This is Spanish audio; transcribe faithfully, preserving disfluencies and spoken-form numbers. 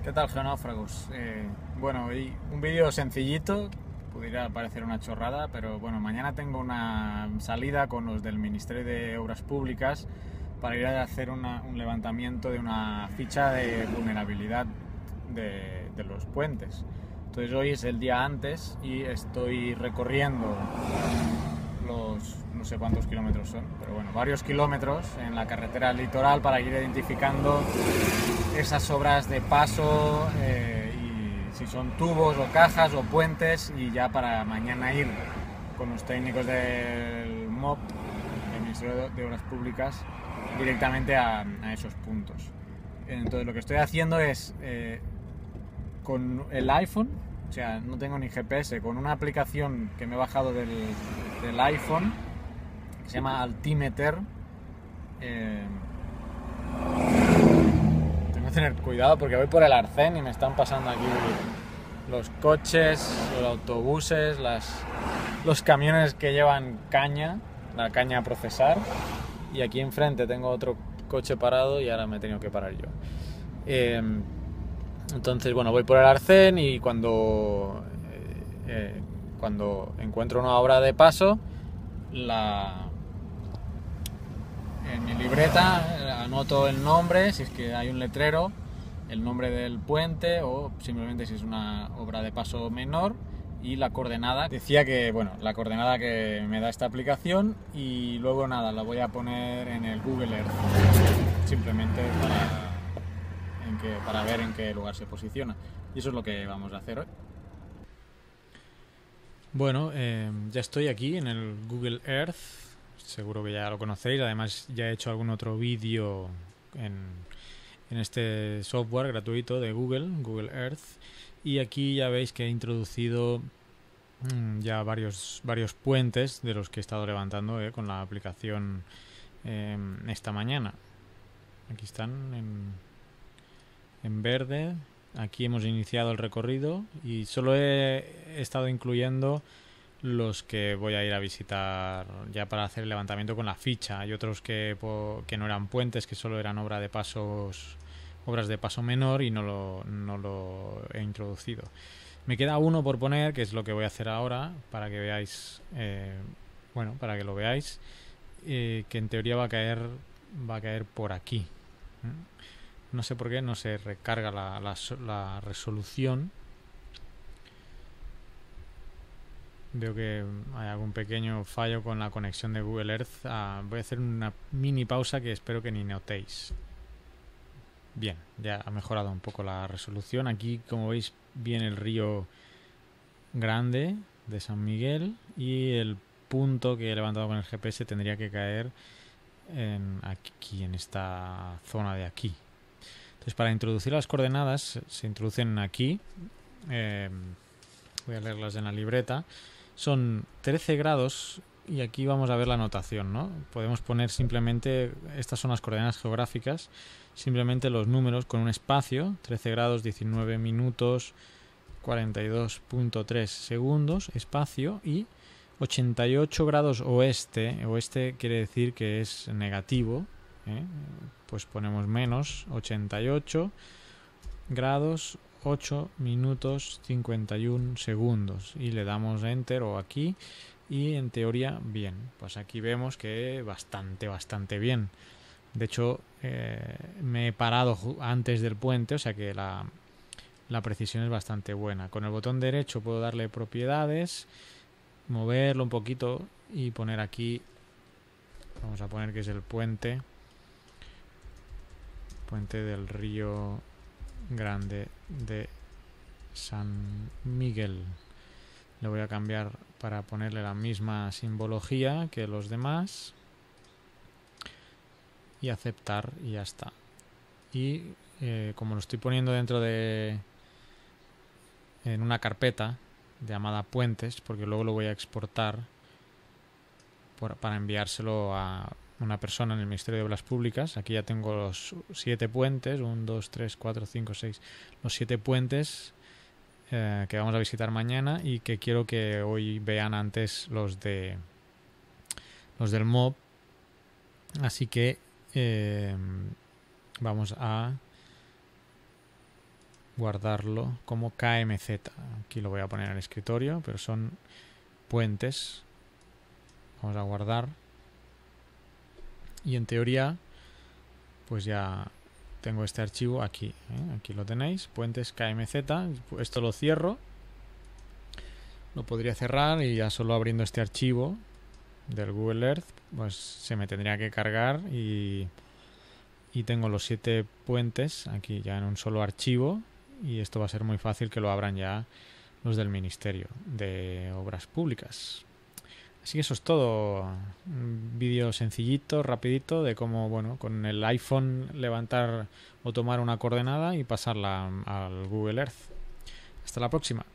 ¿Qué tal, geonáufragos? Eh, bueno, hoy un vídeo sencillito, pudiera parecer una chorrada, pero bueno, mañana tengo una salida con los del Ministerio de Obras Públicas para ir a hacer una- un levantamiento de una ficha de vulnerabilidad de, de los puentes. Entonces hoy es el día antes y estoy recorriendo los, no sé cuántos kilómetros son, pero bueno, varios kilómetros en la carretera litoral para ir identificando esas obras de paso, eh, y si son tubos o cajas o puentes, y ya para mañana ir con los técnicos del M O P, del Ministerio de Obras Públicas, directamente a, a esos puntos. Entonces lo que estoy haciendo es eh, con el iPhone, o sea, no tengo ni G P S, con una aplicación que me he bajado del, del iPhone, que se llama Altimeter. eh, Tengo que tener cuidado porque voy por el arcén y me están pasando aquí los coches, los autobuses, las, los camiones que llevan caña, la caña a procesar, y aquí enfrente tengo otro coche parado y ahora me he tenido que parar yo. Eh, entonces, bueno, voy por el arcén y cuando, eh, eh, cuando encuentro una obra de paso, la, en mi libreta anoto el nombre, si es que hay un letrero, el nombre del puente, o simplemente si es una obra de paso menor, y la coordenada. Decía que, bueno, la coordenada que me da esta aplicación, y luego nada, la voy a poner en el Google Earth, simplemente para, en que, para ver en qué lugar se posiciona. Y eso es lo que vamos a hacer hoy. Bueno, eh, ya estoy aquí en el Google Earth. Seguro que ya lo conocéis. Además, ya he hecho algún otro vídeo en, en este software gratuito de Google, Google Earth. Y aquí ya veis que he introducido mmm, ya varios, varios puentes de los que he estado levantando eh, con la aplicación eh, esta mañana. Aquí están en, en verde. Aquí hemos iniciado el recorrido y solo he estado incluyendo los que voy a ir a visitar ya para hacer el levantamiento con la ficha. Hay otros que, que no eran puentes, que solo eran obra de pasos, obras de paso menor, y no lo, no lo he introducido. Me queda uno por poner, que es lo que voy a hacer ahora, para que veáis, eh, bueno, para que lo veáis, eh, que en teoría va a caer, va a caer por aquí. No sé por qué no se recarga la, la, la resolución. Veo que hay algún pequeño fallo con la conexión de Google Earth. Ah, voy a hacer una mini pausa que espero que ni notéis. Bien, ya ha mejorado un poco la resolución. Aquí, como veis, viene el río Grande de San Miguel, y el punto que he levantado con el G P S tendría que caer en aquí, en esta zona de aquí. Entonces, para introducir las coordenadas, se introducen aquí. Eh, voy a leerlas en la libreta. Son trece grados, y aquí vamos a ver la notación, ¿no? Podemos poner simplemente, estas son las coordenadas geográficas, simplemente los números con un espacio, trece grados, diecinueve minutos, cuarenta y dos punto tres segundos, espacio, y ochenta y ocho grados oeste. Oeste quiere decir que es negativo, ¿eh? Pues ponemos menos ochenta y ocho grados, ocho minutos, cincuenta y uno segundos, y le damos enter o aquí, y en teoría bien. Pues aquí vemos que bastante, bastante bien. De hecho, eh, me he parado antes del puente, o sea que la, la precisión es bastante buena. Con el botón derecho puedo darle propiedades, moverlo un poquito y poner aquí, vamos a poner que es el puente, puente del río Grande de San Miguel. Le voy a cambiar para ponerle la misma simbología que los demás y aceptar, y ya está. Y eh, como lo estoy poniendo dentro de en una carpeta llamada puentes, porque luego lo voy a exportar por, para enviárselo a una persona en el Ministerio de Obras Públicas. Aquí ya tengo los siete puentes, uno, dos, tres, cuatro, cinco, seis, los siete puentes eh, que vamos a visitar mañana, y que quiero que hoy vean antes los de los del M O B. Así que eh, vamos a guardarlo como K M Z. Aquí lo voy a poner en el escritorio, pero son puentes. Vamos a guardar. Y en teoría, pues ya tengo este archivo aquí. ¿eh? Aquí lo tenéis, puentes K M Z. Esto lo cierro. Lo podría cerrar y ya solo abriendo este archivo del Google Earth, pues se me tendría que cargar y, y tengo los siete puentes aquí ya en un solo archivo, y esto va a ser muy fácil que lo abran ya los del Ministerio de Obras Públicas. Así que eso es todo. Un vídeo sencillito, rapidito, de cómo, bueno, con el iPhone levantar o tomar una coordenada y pasarla al Google Earth. Hasta la próxima.